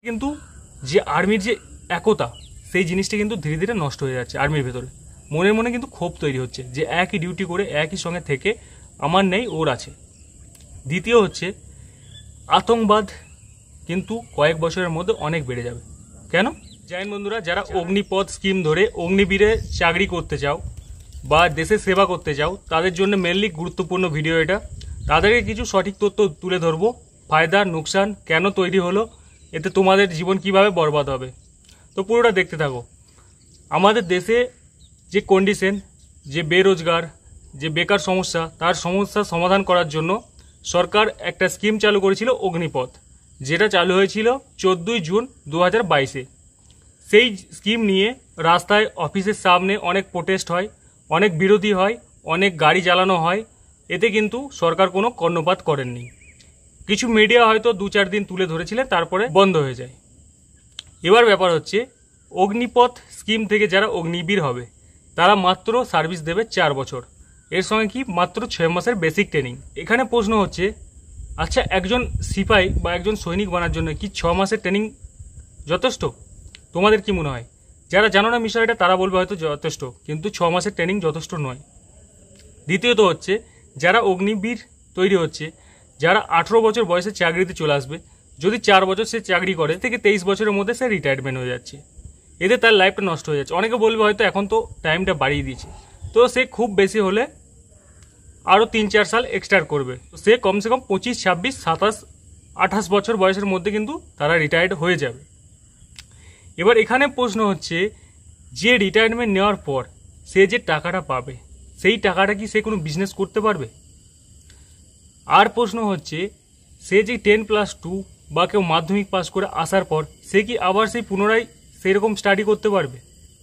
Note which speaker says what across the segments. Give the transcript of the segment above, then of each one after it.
Speaker 1: কিন্তু যে আর্মির যে একতা সেই জিনিসটা কিন্তু ধীরে ধীরে নষ্ট হয়ে যাচ্ছে আর্মির ভেতরে। মনে মনে কিন্তু ক্ষোভ তৈরি হচ্ছে যে একই ডিউটি করে একই সঙ্গে থেকে আমার নেই ওর আছে। দ্বিতীয় হচ্ছে আতঙ্কবাদ কিন্তু কয়েক বছরের মধ্যে অনেক বেড়ে যাবে। কেন? জানেন বন্ধুরা, যারা অগ্নিপথ স্কিম ধরে অগ্নিবীরে চাকরি করতে চাও বা দেশের সেবা করতে চাও তাদের জন্য মেনলি গুরুত্বপূর্ণ ভিডিও এটা। তাদেরকে কিছু সঠিক তথ্য তুলে ধরবো, ফায়দা নুকসান কেন তৈরি হলো, এতে তোমাদের জীবন কিভাবে বরবাদ হবে। তো পুরোটা দেখতে থাকো। আমাদের দেশে যে কন্ডিশন, যে বেরোজগার, যে বেকার সমস্যা, তার সমস্যা সমাধান করার জন্য সরকার একটা স্কিম চালু করেছিল অগ্নিপথ, যেটা চালু হয়েছিল 14ই জুন 2022-এ। সেই স্কিম নিয়ে রাস্তায় অফিসের সামনে অনেক প্রোটেস্ট হয়, অনেক বিরোধী হয়, অনেক গাড়ি জ্বালানো হয়। এতে কিন্তু সরকার কোনো কর্ণপাত করেননি। কিছু মিডিয়া হয়তো 2-4 দিন তুলে ধরেছিলেন, তারপরে বন্ধ হয়ে যায়। এবার ব্যাপার হচ্ছে অগ্নিপথ স্কিম থেকে যারা অগ্নিবীর হবে তারা মাত্র সার্ভিস দেবে 4 বছর, এর সঙ্গে কি মাত্র 6 মাসের বেসিক ট্রেনিং। এখানে প্রশ্ন হচ্ছে, আচ্ছা একজন সিপাহি বা একজন সৈনিক বানার জন্য কি 6 মাসের ট্রেনিং যথেষ্ট? তোমাদের কি মনে হয়? যারা জানো না বিষয়টা তারা বলবে হয়তো যথেষ্ট, কিন্তু 6 মাসের ট্রেনিং যথেষ্ট নয়। দ্বিতীয়ত হচ্ছে যারা অগ্নিবীর তৈরি হচ্ছে, যারা 18 বছর বয়সে চাকরিতে চলে আসবে, যদি 4 বছর সে চাকরি করে থেকে 23 বছরের মধ্যে সে রিটায়ারমেন্ট হয়ে যাচ্ছে। এতে তার লাইফটা নষ্ট হয়ে যাচ্ছে। অনেকে বলবে হয়তো এখন তো টাইমটা বাড়িয়ে দিয়েছে, তো সে খুব বেশি হলে আরও 3-4 সাল এক্সট্রা করবে। সে কমসে কম 25, 26, 27, 28 বছর বয়সের মধ্যে কিন্তু তারা রিটায়ার্ড হয়ে যাবে। এবার এখানে প্রশ্ন হচ্ছে, যে রিটায়ারমেন্ট নেওয়ার পর সে যে টাকাটা পাবে সেই টাকাটা কি সে কোনো বিজনেস করতে পারবে? আর প্রশ্ন হচ্ছে, সে যে 10+2 বা কেউ মাধ্যমিক পাস করে আসার পর সে কি আবার সেই পুনরায় সেরকম স্টাডি করতে পারবে?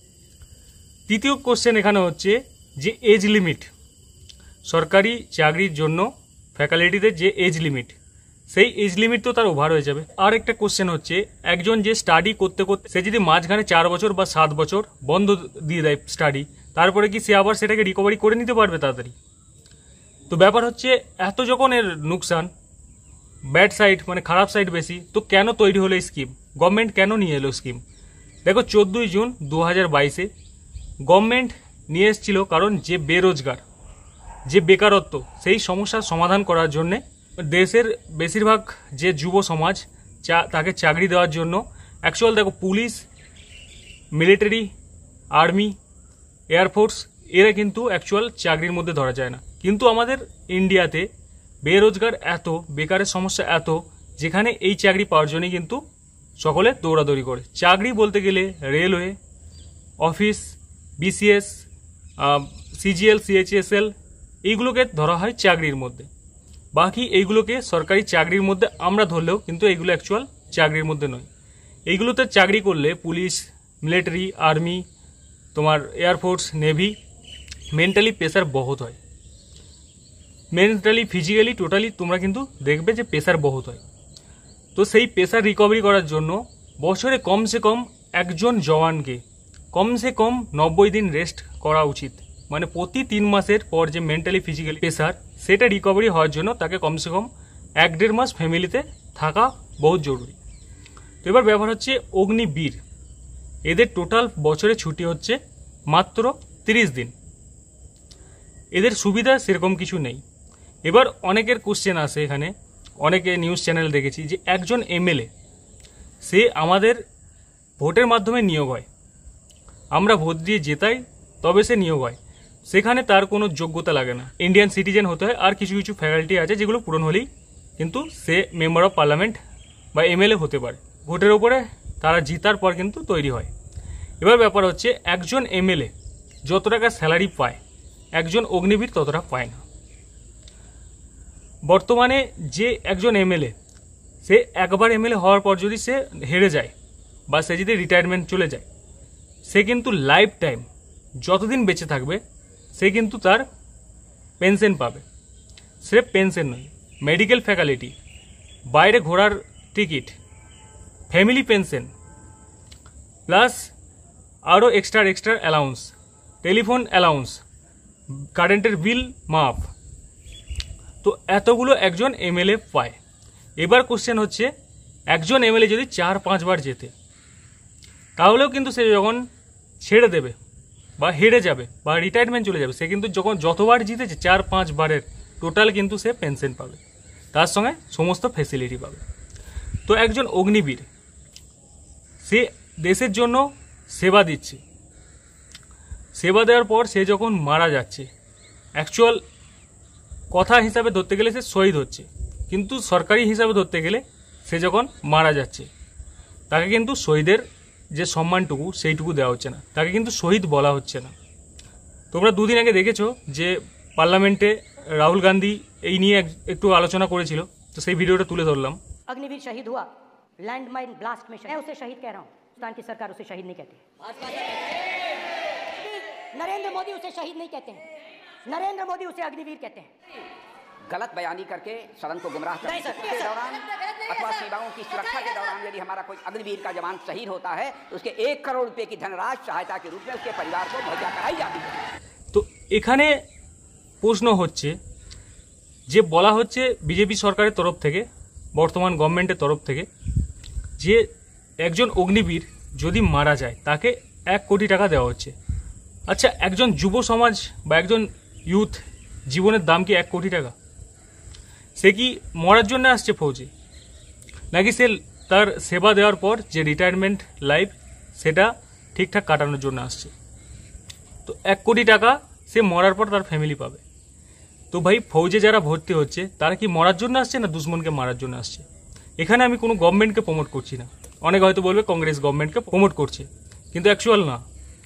Speaker 1: তৃতীয় কোশ্চেন এখানে হচ্ছে যে এজ লিমিট, সরকারি চাকরির জন্য ফ্যাকাল্টিতে যে এজ লিমিট, সেই এজ লিমিট তো তার ওভার হয়ে যাবে। আর একটা কোশ্চেন হচ্ছে, একজন যে স্টাডি করতে করতে সে যদি মাঝখানে 4 বছর বা 7 বছর বন্ধ দিয়ে দেয় স্টাডি, তারপরে কি সে আবার সেটাকে রিকভারি করে নিতে পারবে তাড়াতাড়ি? তো ব্যাপার হচ্ছে, এত যখন এর নুকসান, ব্যাড সাইড মানে খারাপ সাইড বেশি, তো কেন তৈরি হলো এই স্কিম? গভর্নমেন্ট কেন নিয়ে এলো স্কিম? দেখো 14ই জুন 2022-এ গভর্নমেন্ট নিয়ে এসেছিল কারণ যে বেরোজগার, যে বেকারত্ব, সেই সমস্যার সমাধান করার জন্যে দেশের বেশিরভাগ যে যুব সমাজ তাকে চাকরি দেওয়ার জন্য। অ্যাকচুয়াল দেখো, পুলিশ, মিলিটারি, আর্মি, এয়ারফোর্স এরা কিন্তু অ্যাকচুয়াল চাকরির মধ্যে ধরা যায় না। কিন্তু আমাদের ইন্ডিয়াতে বেরোজগার এত, বেকারের সমস্যা এত, যেখানে এই চাকরি পাওয়ার জন্যই কিন্তু সকলে দৌড়াদৌড়ি করে। চাকরি বলতে গেলে railway, office, BCS, CGL, CHSL এইগুলোকে ধরা হয় চাকরির মধ্যে। বাকি এইগুলোকে সরকারি চাকরির মধ্যে আমরা ধরলেও কিন্তু এইগুলো অ্যাকচুয়াল চাকরির মধ্যে নয়। এইগুলোতে চাকরি করলে পুলিশ, মিলিটারি, আর্মি, তোমার এয়ারফোর্স, নেভি মেন্টালি প্রেশার বহুত হয়। মেন্টালি, ফিজিক্যালি, টোটালি তোমরা কিন্তু দেখবে যে প্রেশার বহুত হয়। তো সেই প্রেশার রিকভারি করার জন্য বছরে কমসে কম একজন জওয়ানকে কমসে কম 90 দিন রেস্ট করা উচিত। মানে প্রতি 3 মাসের পর যে মেন্টালি ফিজিক্যালি প্রেশার, সেটা রিকভারি হওয়ার জন্য তাকে কমসে কম 1-1.5 মাস ফ্যামিলিতে থাকা বহুত জরুরি। তো এবার ব্যাপার হচ্ছে অগ্নিবীর, এদের টোটাল বছরে ছুটি হচ্ছে মাত্র 30 দিন। এদের সুবিধা সেরকম কিছু নেই। এবার অনেকের কোশ্চেন আসে এখানে, অনেকে নিউজ চ্যানেল দেখেছি যে একজন এমএলএ সে আমাদের ভোটের মাধ্যমে নিয়োগ হয়, আমরা ভোট দিয়ে জেতাই তবে সে নিয়োগ হয়, সেখানে তার কোনো যোগ্যতা লাগে না, ইন্ডিয়ান সিটিজেন হতে হয়। আর কিছু কিছু ফ্যাকাল্টি আছে যেগুলো পূরণ হলেই কিন্তু সে মেম্বার অফ পার্লামেন্ট বা এমএলএ হতে পারে। ভোটের ওপরে তারা জিতার পর কিন্তু তৈরি হয়। এবার ব্যাপার হচ্ছে, একজন এমএলএ যত টাকা স্যালারি পায় একজন অগ্নিবীর ততটা পায় না। বর্তমানে যে একজন এমএলএ, সে একবার এমএলএ হওয়ার পর যদি সে হেরে যায় বা সে যদি রিটায়ারমেন্ট চলে যায়, সে কিন্তু লাইফ টাইম যতদিন বেঁচে থাকবে সে কিন্তু তার পেনশন পাবে। স্রেফ পেনশন নয়, মেডিকেল ফ্যাকাল্টি, বাইরে ঘোরার টিকিট, ফ্যামিলি পেনশন, প্লাস আরও এক্সট্রা অ্যালাউন্স, টেলিফোন অ্যালাউন্স, কারেন্টের বিল মাফ। তো এতগুলো একজন এমএলএ পায়। এবার কোশ্চেন হচ্ছে, একজন এমএলএ যদি 4-5 বার জেতে, তাহলেও কিন্তু সে যখন ছেড়ে দেবে বা হেরে যাবে বা রিটায়ারমেন্ট চলে যাবে, সে কিন্তু যখন যতবার জিতেছে 4-5 বারের টোটাল কিন্তু সে পেনশন পাবে, তার সঙ্গে সমস্ত ফ্যাসিলিটি পাবে। তো একজন অগ্নিবীর সে দেশের জন্য সেবা দিচ্ছে, সেবা দেওয়ার পর সে যখন মারা যাচ্ছে, অ্যাকচুয়াল কথা হিসাবে ধরতে গেলে সে শহীদ হচ্ছে, কিন্তু সরকারি হিসাবে ধরতে গেলে সে যখন মারা যাচ্ছে তাকে কিন্তু শহীদের যে সম্মানটুকু সেইটুকু দেওয়া হচ্ছে না, তাকে কিন্তু শহীদ বলা হচ্ছে না। তোমরা দুদিন আগে দেখেছো যে পার্লামেন্টে রাহুল গান্ধী এই নিয়ে একটু আলোচনা করেছিল, তো সেই ভিডিওটা তুলে ধরলাম।
Speaker 2: अग्निवीर शहीद हुआ लैंड माइन ब्लास्ट में, मैं उसे शहीद कह रहा हूँ, हिंदुस्तान की सरकार उसे शहीद नहीं कहती, नरेंद्र मोदी उसे शहीद नहीं कहते हैं, नरेंद्र मोदी उसे अग्निवीर कहते हैं।
Speaker 3: गलत बयानी करके सदन को गुमराह करने के दौरान अथवा सीमाओं की सुरक्षा के दौरान यदि हमारा कोई अग्निवीर का जवान शहीद होता है तो उसके 1 करोड़ रुपए की धनराशि सहायता के रूप में उसके परिवार को मुहैया कराई जाती है।
Speaker 1: তো এখানে প্রশ্ন হচ্ছে যে বলা হচ্ছে বিজেপি সরকারের তরফ থেকে, বর্তমান গভর্নমেন্টের তরফ থেকে, যে একজন অগ্নিবীর যদি মারা যায় তাকে 1 কোটি টাকা দেওয়া হচ্ছে। আচ্ছা, একজন যুব সমাজ বা একজন ইউথ জীবনের দাম কি 1 কোটি টাকা? সে কি মরার জন্য আসছে ফৌজে, নাকি সে তার সেবা দেওয়ার পর যে রিটায়ারমেন্ট লাইফ সেটা ঠিকঠাক কাটানোর জন্য আসছে? তো 1 কোটি টাকা সে মরার পর তার ফ্যামিলি পাবে। তো ভাই, ফৌজে যারা ভর্তি হচ্ছে তারা কি মরার জন্য আসছে না দুশ্মনকে মারার জন্য আসছে? এখানে আমি কোনো গভর্নমেন্টকে প্রমোট করছি না, অনেকে হয়তো বলবে কংগ্রেস গভর্নমেন্টকে প্রমোট করছে, কিন্তু অ্যাকচুয়াল না।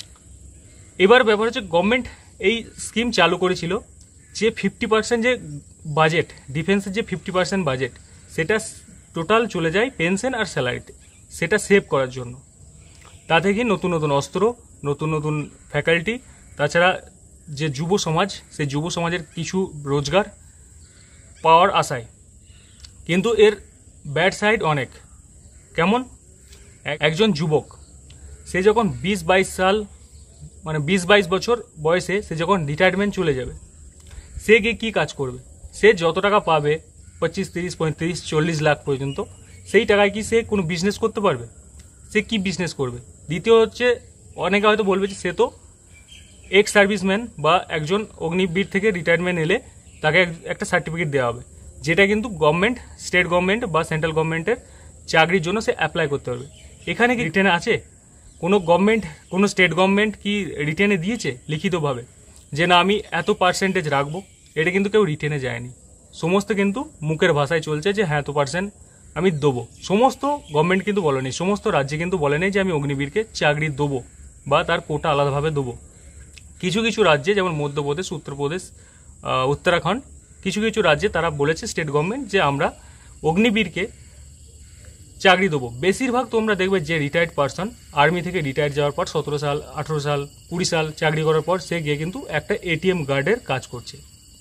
Speaker 1: এবার ব্যাপার হচ্ছে গভর্নমেন্ট এই স্কিম চালু করেছিল যে 50% যে বাজেট, ডিফেন্সের যে 50% বাজেট, সেটা টোটাল চলে যায় পেনশন আর স্যালারিতে, সেটা সেভ করার জন্য। তা থেকে নতুন নতুন অস্ত্র, নতুন নতুন ফ্যাকাল্টি, তাছাড়া যে যুব সমাজ, সেই যুব সমাজের কিছু রোজগার পাওয়ার আশায়। কিন্তু এর ব্যাড সাইড অনেক। কেমন? একজন যুবক সে যখন 20-22 সাল, মানে 20-22 বছর বয়সে সে যখন রিটায়ারমেন্ট চলে যাবে, সে গিয়ে কী কাজ করবে? সে যত টাকা পাবে 25, 30, 35, 40 লাখ পর্যন্ত, সেই টাকায় কি সে কোনো বিজনেস করতে পারবে? সে কি বিজনেস করবে? দ্বিতীয় হচ্ছে, অনেকে হয়তো বলবে যে সে তো এক্স সার্ভিসম্যান বা একজন অগ্নিবীর থেকে রিটায়ারমেন্ট এলে তাকে একটা সার্টিফিকেট দেওয়া হবে, যেটা কিন্তু গভর্নমেন্ট, স্টেট গভর্নমেন্ট বা সেন্ট্রাল গভর্নমেন্টের চাকরির জন্য সে অ্যাপ্লাই করতে পারবে। এখানে কি রিটেনে আছে? কোনো গভর্নমেন্ট, কোনো স্টেট গভর্নমেন্ট কি রিটেনে দিয়েছে লিখিতভাবে যে না আমি এত পার্সেন্টেজ রাখবো? এটা কিন্তু কেউ রিটেনে যায়নি। সমস্ত কিন্তু মুখের ভাষায় চলছে যে হ্যাঁ এত পার্সেন্ট আমি দেবো। সমস্ত গভর্নমেন্ট কিন্তু বলেনি, সমস্ত রাজ্যে কিন্তু বলেনি যে আমি অগ্নিবীরকে চাকরি দেবো বা তার কোটা আলাদাভাবে দেবো। কিছু কিছু রাজ্যে, যেমন মধ্যপ্রদেশ, উত্তরপ্রদেশ, উত্তরাখণ্ড, কিছু কিছু রাজ্যে তারা বলেছে স্টেট গভর্নমেন্ট যে আমরা অগ্নিবীরকে চাকরি দেবো। বেশিরভাগ তোমরা দেখবে যে রিটায়ার্ড পারসন, আর্মি থেকে রিটায়ার্ড যাওয়ার পর 17 সাল, 18 সাল, 20 সাল চাকরি করার পর সে গিয়ে কিন্তু একটা এটিএম গার্ডের কাজ করছে।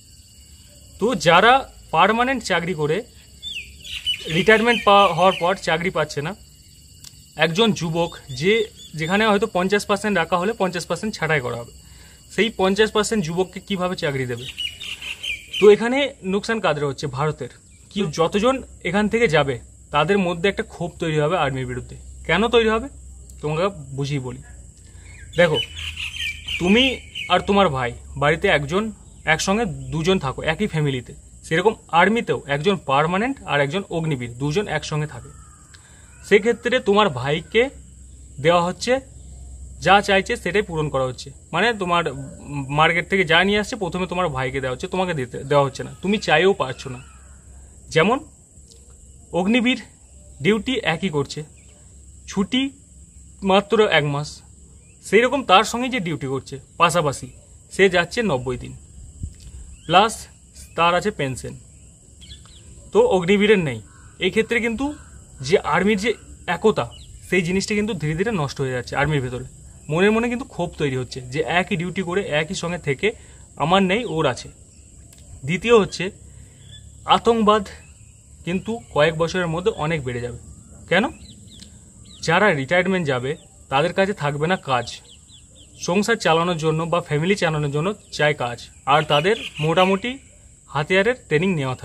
Speaker 1: তো যারা পার্মানেন্ট চাকরি করে রিটায়ারমেন্ট হওয়ার পর চাকরি পাচ্ছে না, একজন যুবক যেখানে হয়তো 50% রাখা হলে 50% ছাঁটাই করা হবে, সেই 50% যুবককে কিভাবে চাকরি দেবে? তো এখানে নুকসান কাদের হচ্ছে? ভারতের। কি যতজন এখান থেকে যাবে তাদের মধ্যে একটা ক্ষোভ তৈরি হবে আর্মির বিরুদ্ধে। কেন তৈরি হবে তোমাকে বুঝিয়ে বলি। দেখো, তুমি আর তোমার ভাই বাড়িতে একসঙ্গে দুজন থাকো একই ফ্যামিলিতে, সেরকম আর্মিতেও একজন পার্মানেন্ট আর একজন অগ্নিবীর, দুজন একসঙ্গে থাকে। সেক্ষেত্রে তোমার ভাইকে দেওয়া হচ্ছে যা চাইছে সেটাই পূরণ করা হচ্ছে, মানে তোমার মার্কেট থেকে যা নিয়ে আসছে প্রথমে তোমার ভাইকে দেওয়া হচ্ছে, তোমাকে দেওয়া হচ্ছে না, তুমি চাইও পারছো না। যেমন অগ্নিবীর ডিউটি একই করছে, ছুটি মাত্র 1 মাস, সেই রকম তার সঙ্গে যে ডিউটি করছে পাশাপাশি সে যাচ্ছে 90 দিন, প্লাস তার আছে পেনশন। তো অগ্নিবীরের নেই। এই ক্ষেত্রে কিন্তু যে আর্মির যে একতা, সেই জিনিসটা কিন্তু ধীরে ধীরে নষ্ট হয়ে যাচ্ছে আর্মির ভেতরে। মনের মনে কিন্তু ক্ষোভ তৈরি হচ্ছে যে একই ডিউটি করে একই সঙ্গে থেকে আমার নেই, ওর আছে। দ্বিতীয় হচ্ছে আতঙ্কবাদ কিন্তু কয়েক বছরের মধ্যে অনেক বেড়ে যাবে। কেন? যারা রিটায়ারমেন্ট যাবে তাদের কাছে থাকবে না কাজ, সংসার চালানোর জন্য বা ফ্যামিলি চালানোর জন্য চাই কাজ, আর তাদের মোটামুটি হাতিয়ারের ট্রেনিং নেওয়া থাকবে।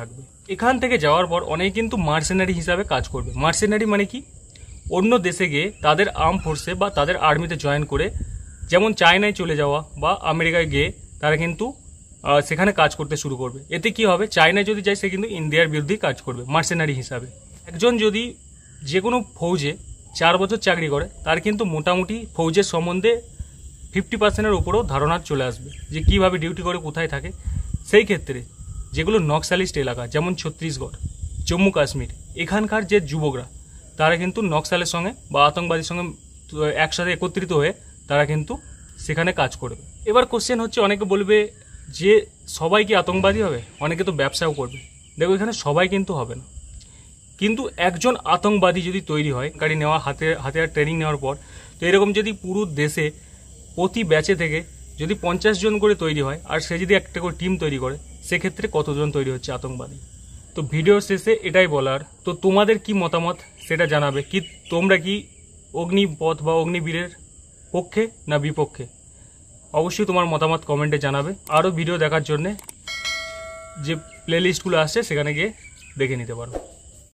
Speaker 1: এখান থেকে যাওয়ার পর অনেকে কিন্তু মার্সেনারি হিসাবে কাজ করবে। মার্সেনারি মানে কি? অন্য দেশে গিয়ে তাদের আর্ম ফোর্সে বা তাদের আর্মিতে জয়েন করে, যেমন চায়নায় চলে যাওয়া বা আমেরিকায় গিয়ে তারা কিন্তু সেখানে কাজ করতে শুরু করবে। এতে কি হবে, চায়নায় যদি যায় সে কিন্তু ইন্ডিয়ার বিরুদ্ধেই কাজ করবে মার্সেনারি হিসাবে। একজন যদি যে কোনো ফৌজে 4 বছর চাকরি করে, তার কিন্তু মোটামুটি ফৌজের সম্বন্ধে 50%-এর উপরেও ধারণা চলে আসবে যে কীভাবে ডিউটি করে, কোথায় থাকে। সেই ক্ষেত্রে যেগুলো নক্সালিস্ট এলাকা, যেমন ছত্তিশগড়, জম্মু কাশ্মীর, এখানকার যে যুবকরা তারা কিন্তু নক্সালের সঙ্গে বা আতঙ্কবাদীর সঙ্গে একসাথে একত্রিত হয়ে তারা কিন্তু সেখানে কাজ করবে। এবার কোশ্চেন হচ্ছে, অনেকে বলবে যে সবাই কি আতঙ্কবাদী হবে? অনেকে তো ব্যবসাও করবে। দেখো, এখানে সবাই কিন্তু হবে না, কিন্তু একজন আতঙ্কবাদী যদি তৈরি হয় গাড়ি নেওয়া, হাতিয়ার ট্রেনিং নেওয়ার পর, তো এরকম যদি পুরো দেশে প্রতি ব্যাচে থেকে যদি 50 জন করে তৈরি হয়, আর সে যদি একটা করে টিম তৈরি করে, সেক্ষেত্রে কতজন তৈরি হচ্ছে আতঙ্কবাদী। তো ভিডিও শেষে এটাই বলার, তো তোমাদের কি মতামত সেটা জানাবে। কি তোমরা কি অগ্নিপথ বা অগ্নিবীরের পক্ষে না বিপক্ষে? অবশ্যই তোমার মতামত কমেন্টে জানাবে। আরও ভিডিও দেখার জন্যে যে প্লেলিস্টগুলো আসছে সেখানে গিয়ে দেখে নিতে পারো।